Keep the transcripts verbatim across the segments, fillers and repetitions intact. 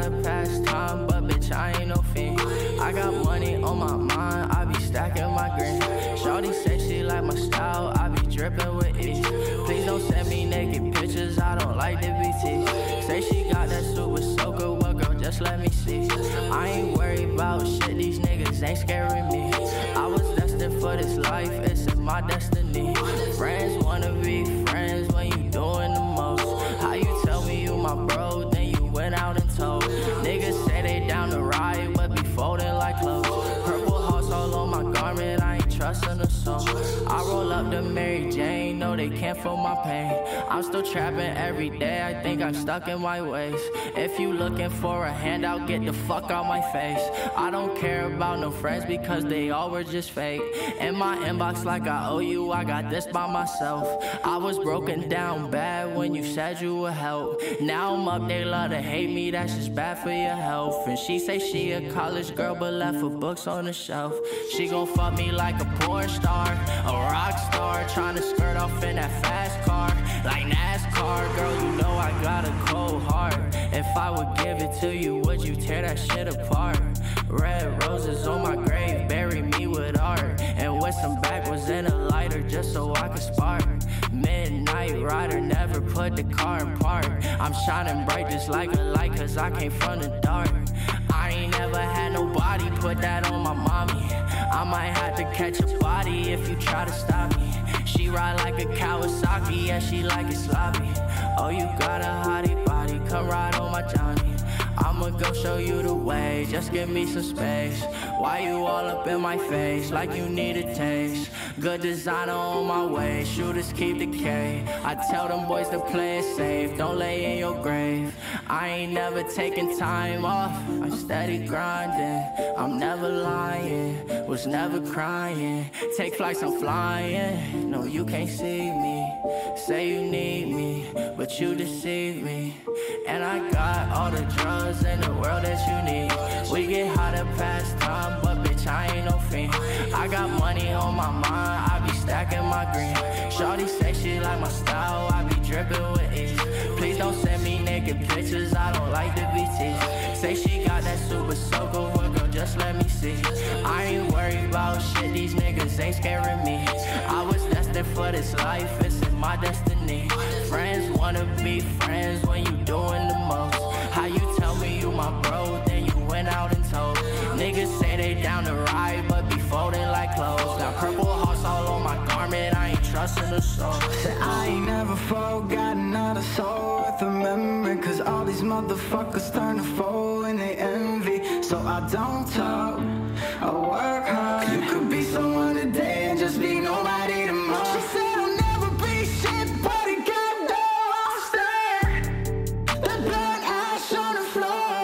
to pass time, but bitch, I ain't no fiend. I got money on my mind, I be stacking my green. Shawty say she like my style, I be dripping with ease. Please don't send me naked pictures, I don't like the B T. Say she got that super soaker, well girl, just let me see. I ain't worried about shit, these niggas ain't scaring me. I was destined for this life, it's in my destiny. Friends wanna be friends when you doing the most. How you tell me you my bro, then you went out and told. Niggas say they down to ride, but be folding like clothes. Purple hearts all on my garment, I ain't trusting a soul. I roll up to Mary Jane, no they can't feel my pain. I'm still trapping every day, I think I'm stuck in my ways. If you looking for a handout, get the fuck out my face. I don't care about no friends because they all were just fake. In my inbox like I owe you, I got this by myself. I was broken down bad when you said you would help. Now I'm up, they love to hate me, that's just bad for your health. And she say she a college girl but left her books on the shelf. She gon' fuck me like a porn star, a rock star, tryna skirt off in that fast car like NASCAR. Girl, you know I got a cold heart. If I would give it to you, would you tear that shit apart? Red roses on my grave, bury me with art. And with some backwards and a lighter just so I could spark. Midnight rider, never put the car in park. I'm shining bright just like a light cause I came from the dark. I ain't never had nobody put that on my mommy. I might have to catch a body if you try to stop me. She ride like a Kawasaki, and she like it sloppy. Oh, you got a hottie body, come ride on my Johnny. I'ma go show you the way, just give me some space. Why you all up in my face, like you need a taste? Good designer on my way, shooters keep the K. I tell them boys to play it safe, don't lay in your grave. I ain't never taking time off, I'm steady grinding. I'm never lying, was never crying. Take flights, I'm flying, no you can't see me. Say you need me, but you deceive me. And I got all the drugs in the world that you need. We get high to pass time, but bitch I ain't no fiend. I got money on my mind, I be stacking my green. Shawty say she like my style, I be dripping with ease. Please don't send me naked pictures, I don't like the B T. Say she got that super soaker, well girl just let me see. I ain't worried about shit, these niggas ain't scaring me. I was destined for this life, it's in my destiny. Friends wanna be friends when you doing the most. How you tell me you my bro, then you went out and told. Niggas say they down to ride, but be folding like clothes. Got purple hearts all on my garment, I ain't trusting a soul. Said I ain't never forgotten another soul worth remembering. Cause all these motherfuckers turn to foe and they envy. So I don't talk, I work hard. You could be someone today and just be nobody tomorrow. She said I'll never be shit, but it got no upstairs. The blood ash on the floor.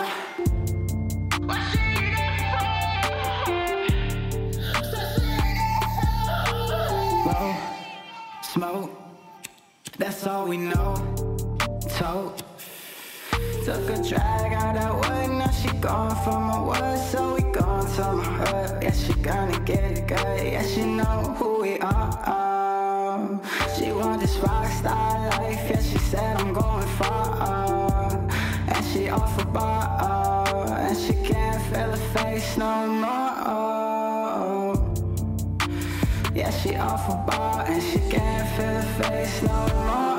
What she there for? Blow, smoke, that's all we know. Tote, took a drag out that wood, now she gone from my wood. So we gone to my hood, yeah she gonna get it good. Yeah she know who we are. She want this rock star life, yeah she said I'm going far. And she off a bar, and she can't feel her face no more. Yeah she off a bar, and she can't feel her face no more.